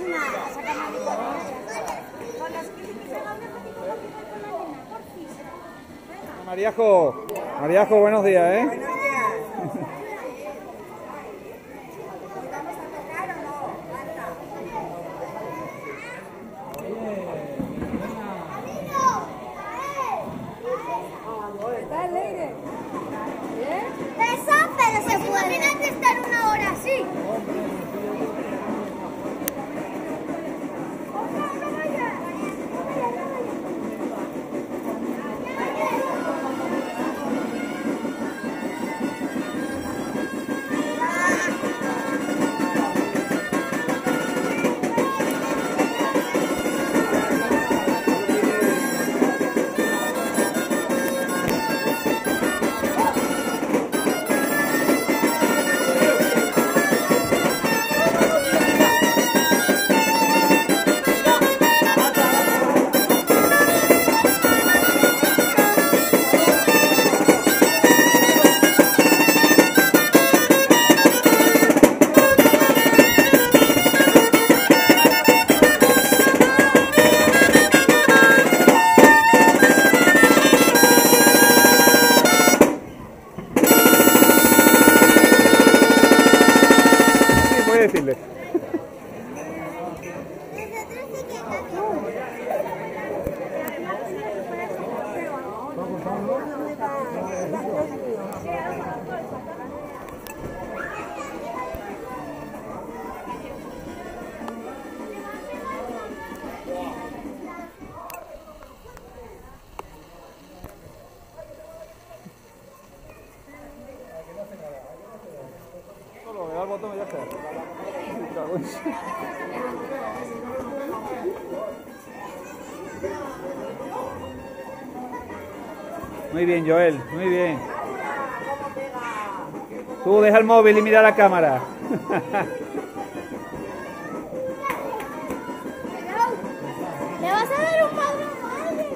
Mariajo, Mariajo, buenos días, ¿eh? Buenos días. ¿Vamos a tocar o no? ¿Está alegre? ¿Bien? Pesa, pero se puede. Imagínate estar una hora así. Decirle. Solo le da el botón y ya está. Muy bien, Joel, muy bien. Tú deja el móvil y mira la cámara. ¿Le vas a dar un padrón a alguien?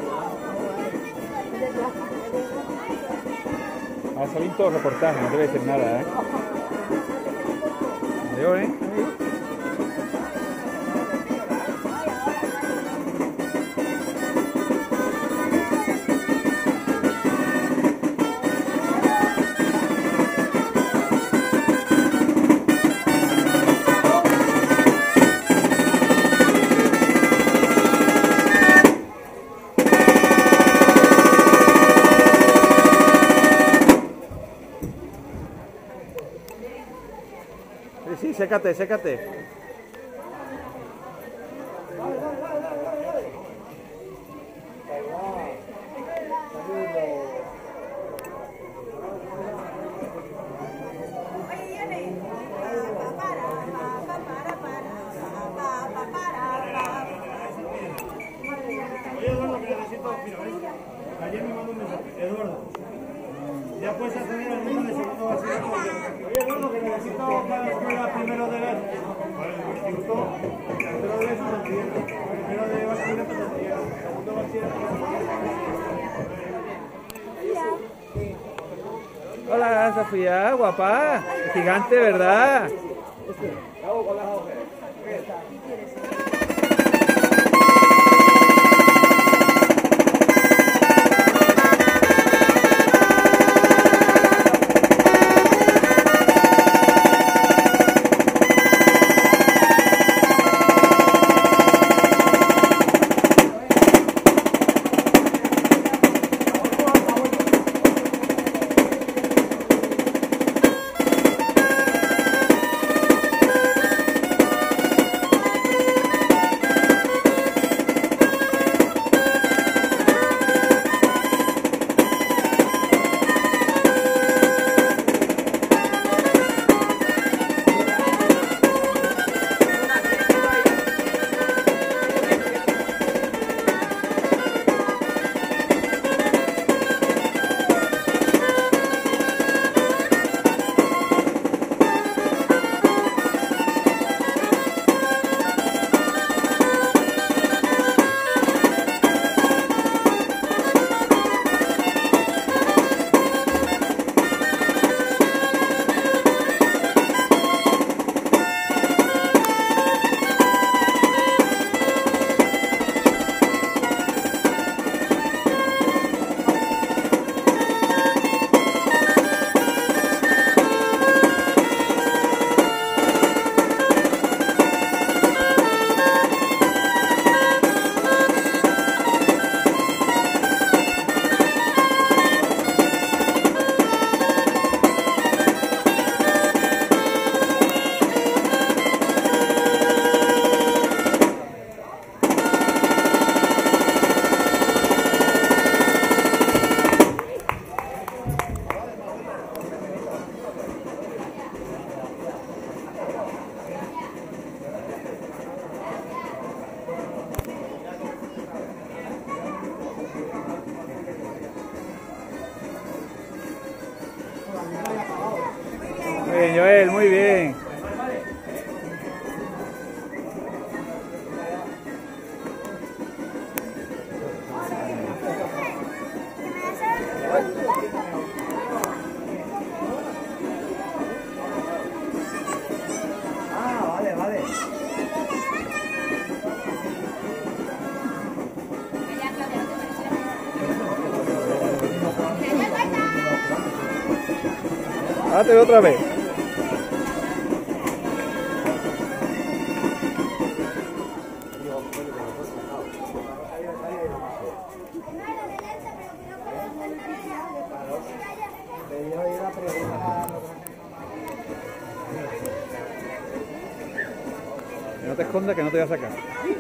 Va a salir todo reportaje, no te voy a decir nada, ¿eh? Adiós, ¿eh? Sí, sécate, sécate. Oye, Eduardo, que necesito, mira, ¿ves? Ayer me mandó un mensaje, Eduardo. Ya puedes acceder al número de segundo bachillerato. Oye, Eduardo, que necesito para la escuela primero de ver. Vale, el instituto, tercero de eso, primero de bachillerato, segundo bachillerato. Hola, Sofía, guapa. Gigante, ¿verdad? bien, Joel, muy bien. Ah, vale, vale. Ahora te veo otra vez. Que no te escondas, que no te voy a sacar.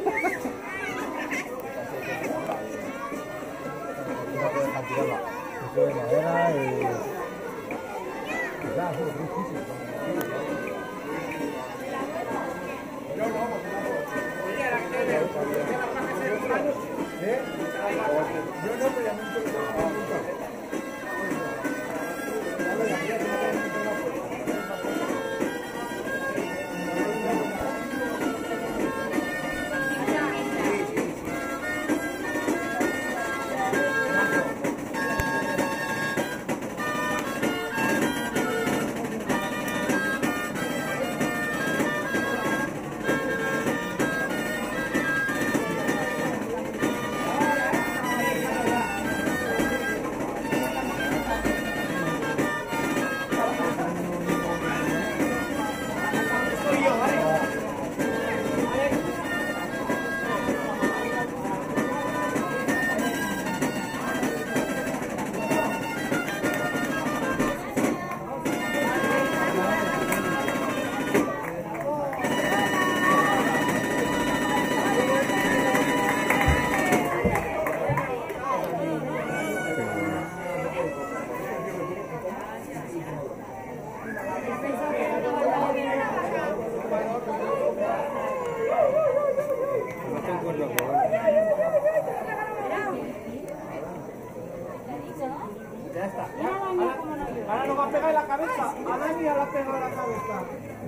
Ya está. Ahora nos va a pegar en la cabeza. A Dani le ha pegado en la cabeza.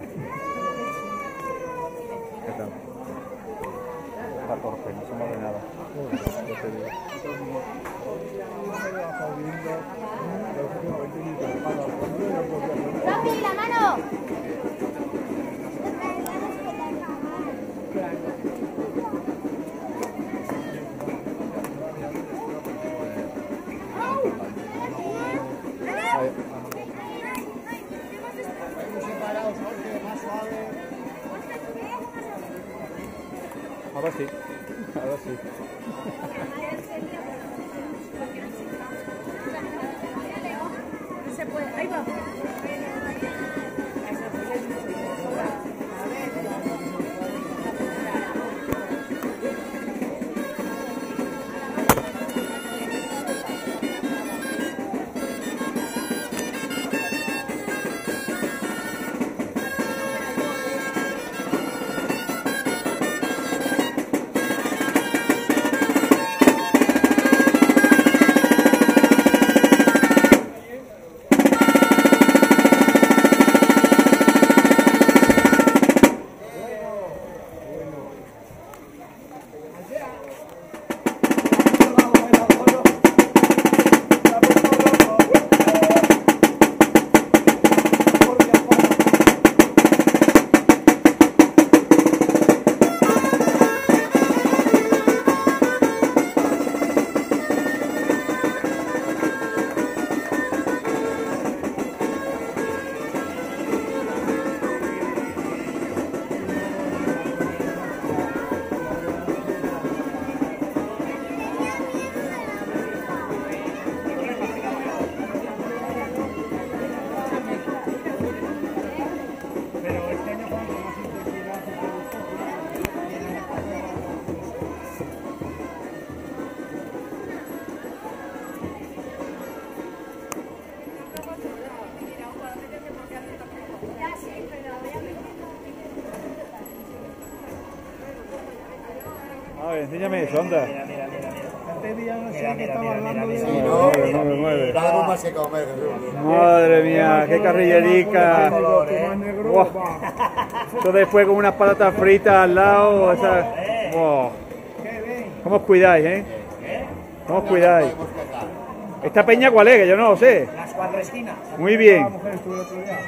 ¿Qué tal? Está torpe, no se mueve nada. ¡Papi, la mano! Ahora sí, ahora sí. Se puede, ahí va. A ver, enséñame eso, anda. Mira. qué día no sé que estaba hablando de... Mueve. Nada más que comer. Madre mía, qué carrillerica. Buah. Esto después con unas patatas fritas al lado. Buah. ¿Cómo os cuidáis, ¿Cómo os cuidáis? ¿Esta peña cuál es? Que yo no lo sé. Las Cuatro Esquinas. Muy bien. La mujer estuvo el otro día.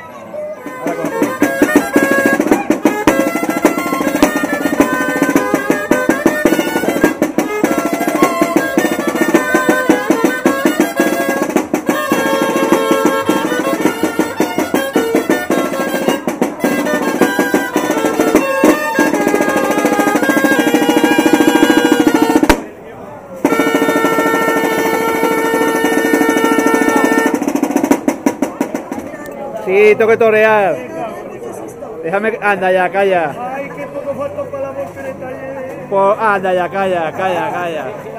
Sí, tengo que torear. Déjame. Anda ya, calla. Ay, qué poco falta para la voltereta. Anda ya, calla.